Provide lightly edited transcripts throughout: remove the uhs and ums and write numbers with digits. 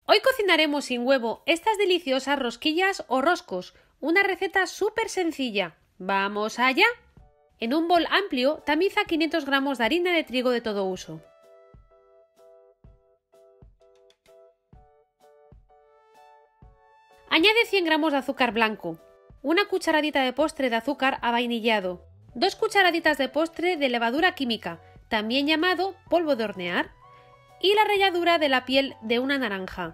Hoy cocinaremos sin huevo estas deliciosas rosquillas o roscos, una receta súper sencilla. ¡Vamos allá! En un bol amplio tamiza 500 gramos de harina de trigo de todo uso. Añade 100 gramos de azúcar blanco, una cucharadita de postre de azúcar avainillado, 2 cucharaditas de postre de levadura química, también llamado polvo de hornear, y la ralladura de la piel de una naranja.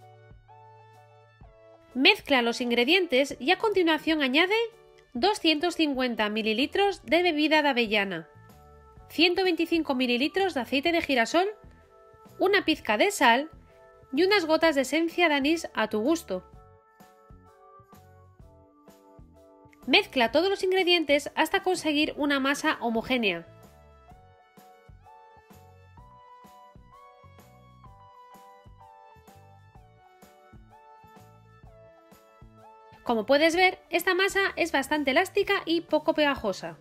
Mezcla los ingredientes y a continuación añade 250 ml de bebida de avellana, 125 ml de aceite de girasol, una pizca de sal y unas gotas de esencia de anís a tu gusto. Mezcla todos los ingredientes hasta conseguir una masa homogénea. Como puedes ver, esta masa es bastante elástica y poco pegajosa.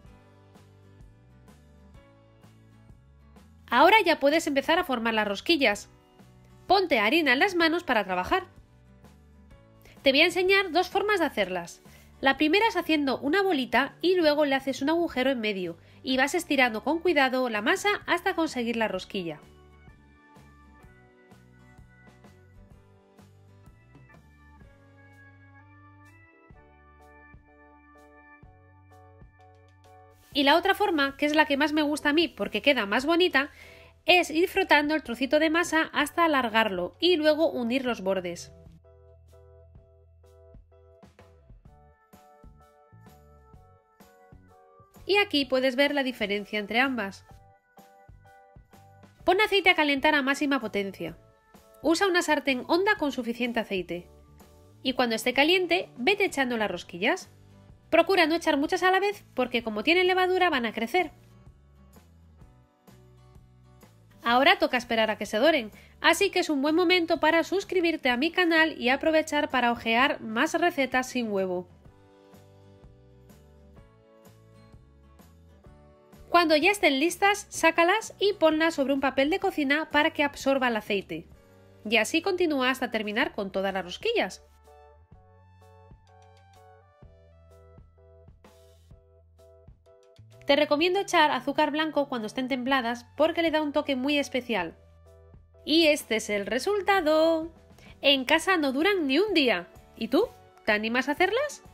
Ahora ya puedes empezar a formar las rosquillas. Ponte harina en las manos para trabajar. Te voy a enseñar dos formas de hacerlas. La primera es haciendo una bolita y luego le haces un agujero en medio y vas estirando con cuidado la masa hasta conseguir la rosquilla. Y la otra forma, que es la que más me gusta a mí porque queda más bonita, es ir frotando el trocito de masa hasta alargarlo y luego unir los bordes. Y aquí puedes ver la diferencia entre ambas. Pon aceite a calentar a máxima potencia. Usa una sartén honda con suficiente aceite. Y cuando esté caliente, vete echando las rosquillas. Procura no echar muchas a la vez porque como tienen levadura van a crecer. Ahora toca esperar a que se doren, así que es un buen momento para suscribirte a mi canal y aprovechar para hojear más recetas sin huevo. Cuando ya estén listas, sácalas y ponlas sobre un papel de cocina para que absorba el aceite. Y así continúa hasta terminar con todas las rosquillas. Te recomiendo echar azúcar blanco cuando estén templadas porque le da un toque muy especial. Y este es el resultado. En casa no duran ni un día. ¿Y tú? ¿Te animas a hacerlas?